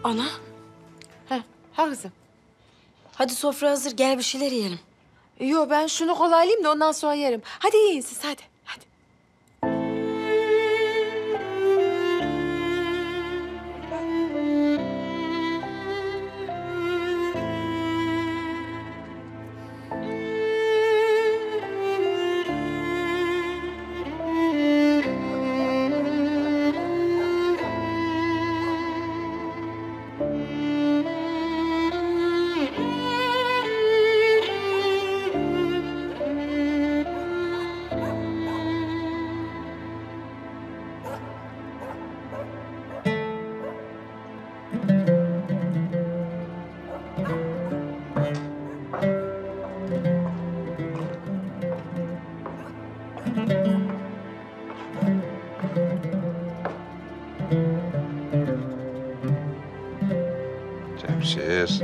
Ana. Ha kızım. Hadi sofra hazır. Gel bir şeyler yiyelim. Yo ben şunu kolaylayayım da ondan sonra yerim. Hadi yiyin siz hadi. Hadi. Cemşir.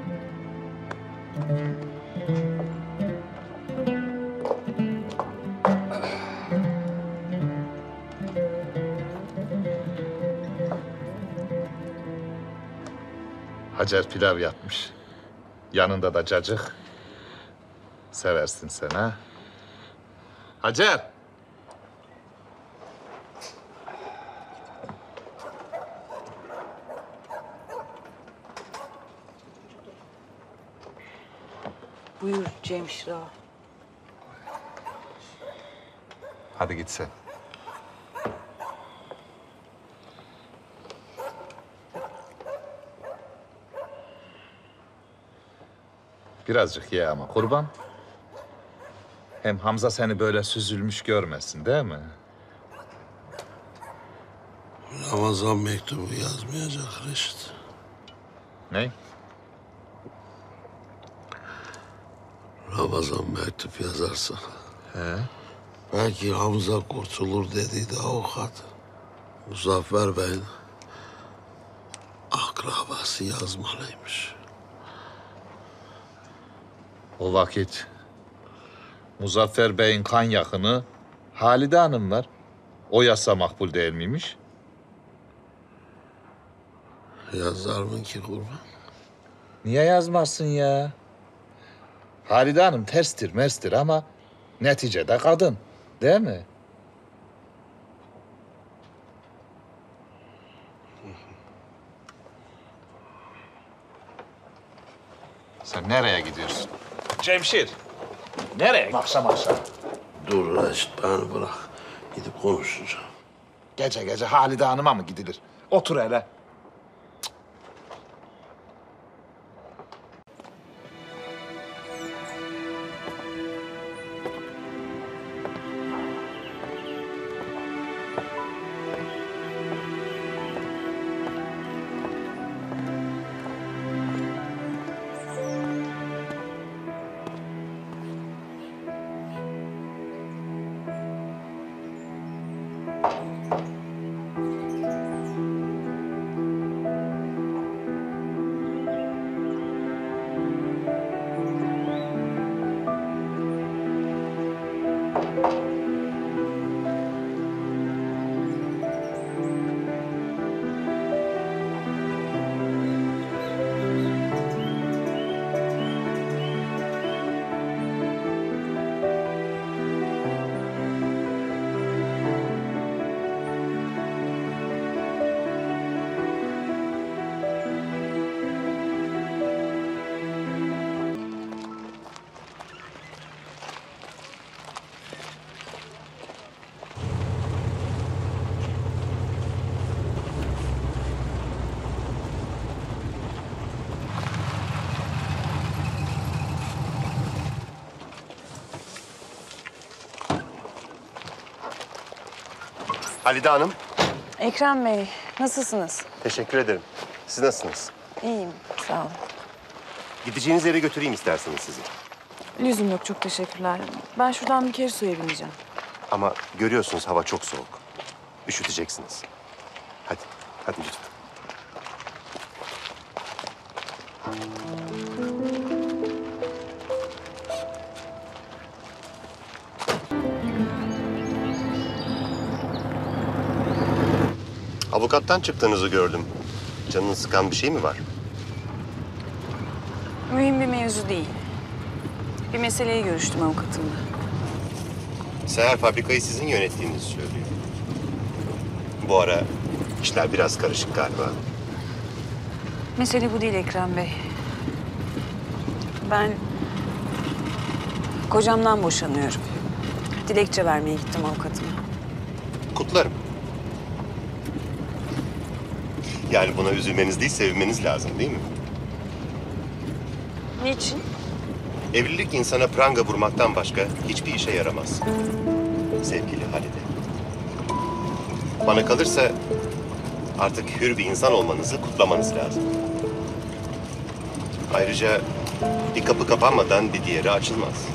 Hacer pilav yapmış. Yanında da cacık. Seversin sen ha? Hacer! Buyur Cemşir ağa. Hadi git sen. Birazcık ye ama kurban. Hem Hamza seni böyle süzülmüş görmesin değil mi? Ramazan mektubu yazmayacak Reşit. Ne? Ramazan mektup yazarsa. Belki Hamza kurtulur dediydi avukat. Muzaffer Bey'in akrabası yazmalıymış. O vakit Muzaffer Bey'in kan yakını Halide Hanım var. O yazsa makbul değil miymiş? Yazar mı ki kurban? Niye yazmazsın ya? Halide Hanım terstir merstir ama neticede kadın. Değil mi? Sen nereye gidiyorsun? Cemşir. Nereye? Akşam akşam. Dur Reşit beni bırak. Gidip konuşacağım. Gece gece Halide Hanım'a mı gidilir? Otur hele. Halide Hanım, Ekrem Bey, nasılsınız? teşekkür ederim. Siz nasılsınız? İyiyim, sağ olun. Gideceğiniz yere götüreyim isterseniz sizi. Lüzum yok, çok teşekkürler. Ben şuradan bir kere suya bineceğim. Ama görüyorsunuz hava çok soğuk. Üşüteceksiniz. Hadi, hadi lütfen. Avukattan çıktığınızı gördüm. Canını sıkan bir şey mi var? Mühim bir mevzu değil. Bir meseleyi görüştüm avukatımla. Seher fabrikayı sizin yönettiğinizi söylüyor. Bu ara işler biraz karışık galiba. Mesele bu değil Ekrem Bey. Ben kocamdan boşanıyorum. Dilekçe vermeye gittim avukatıma. Kutlarım. Yani buna üzülmeniz değil, sevinmeniz lazım değil mi? Niçin? Evlilik insana pranga vurmaktan başka hiçbir işe yaramaz. Sevgili Halide. Bana kalırsa artık hür bir insan olmanızı kutlamanız lazım. Ayrıca bir kapı kapanmadan bir diğeri açılmaz.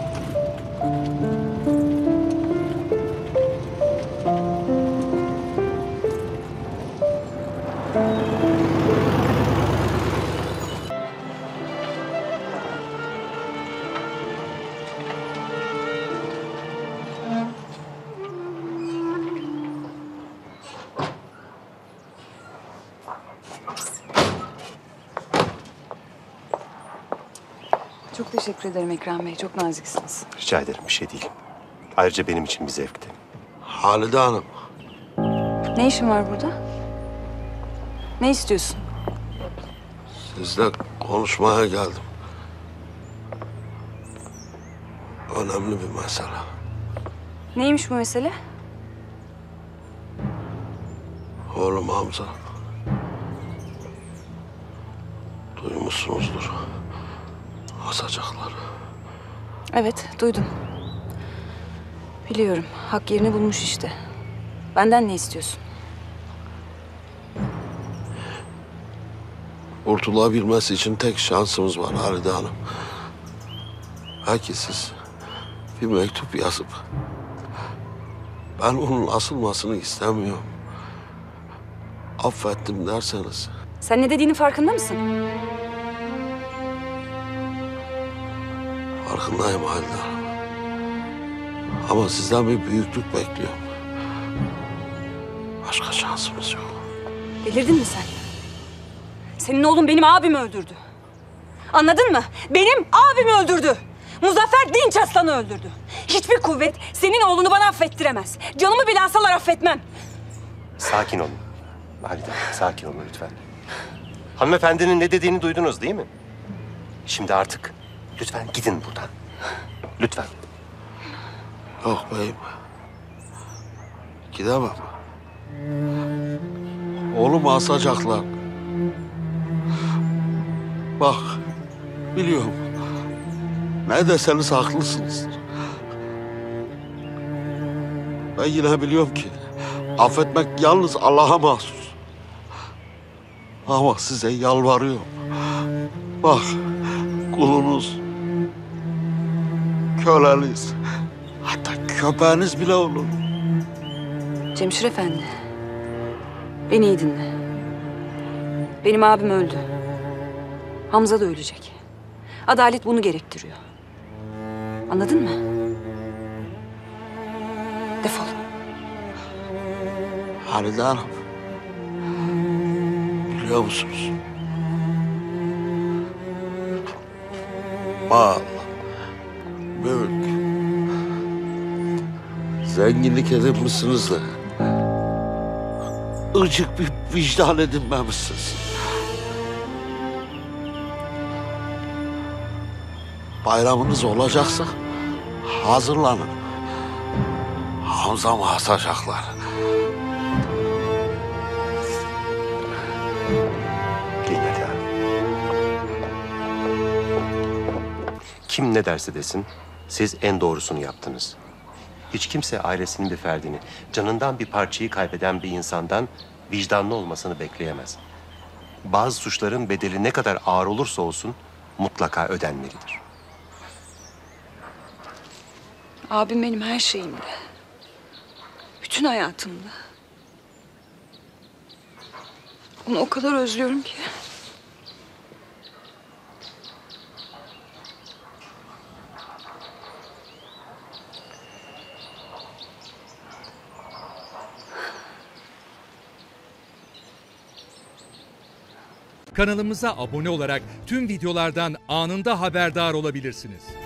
Çok teşekkür ederim Ekrem Bey. Çok naziksiniz. Rica ederim, bir şey değil. Ayrıca benim için bir zevkti. Halide Hanım, Ne işin var burada? Ne istiyorsun? sizle konuşmaya geldim. Önemli bir mesele. Neymiş bu mesele? Oğlum Hamza. Duymuşsunuzdur. Asacaklar. Evet, duydum. Biliyorum. Hak yerini bulmuş işte. Benden ne istiyorsun? Kurtulabilmesi için tek şansımız var Halide Hanım. Belki siz bir mektup yazıp ben onun asılmasını istemiyorum, affettim derseniz. Sen ne dediğinin farkında mısın? Farkındayım Halide Hanım. Ama sizden bir büyüklük bekliyorum. Başka şansımız yok. Delirdin mi sen? Senin oğlun benim abimi öldürdü. Anladın mı? Benim abimi öldürdü. Muzaffer Dinç Aslan'ı öldürdü. Hiçbir kuvvet senin oğlunu bana affettiremez. Canımı bile alsalar affetmem. Sakin olun. Halide, sakin olun lütfen. Hanımefendinin ne dediğini duydunuz değil mi? Şimdi artık lütfen gidin buradan. Lütfen. Yok beyim. Gidemem. Oğlumu asacaklar. Bak, biliyorum. Ne deseniz haklısınız. Ben yine biliyorum ki affetmek yalnız Allah'a mahsus. Ama size yalvarıyorum. Bak, kulunuz, köleniz, hatta köpeğiniz bile olur. Cemşir Efendi. Beni iyi dinle. Benim abim öldü. Hamza da ölecek. Adalet bunu gerektiriyor. Anladın mı? Defol. Halide Hanım, biliyor musunuz? Mal, mülk, zenginlik edinmişsiniz de ıcık bir vicdan edinmemişsiniz. Bayramınız olacaksa hazırlanın. Hamza'mı asacaklar. Giyin hadi ya. Kim ne derse desin, siz en doğrusunu yaptınız. Hiç kimse ailesinin bir ferdini, canından bir parçayı kaybeden bir insandan vicdanlı olmasını bekleyemez. Bazı suçların bedeli ne kadar ağır olursa olsun mutlaka ödenmelidir. Abim benim her şeyimdi. Bütün hayatımda. Onu o kadar özlüyorum ki. Kanalımıza abone olarak tüm videolardan anında haberdar olabilirsiniz.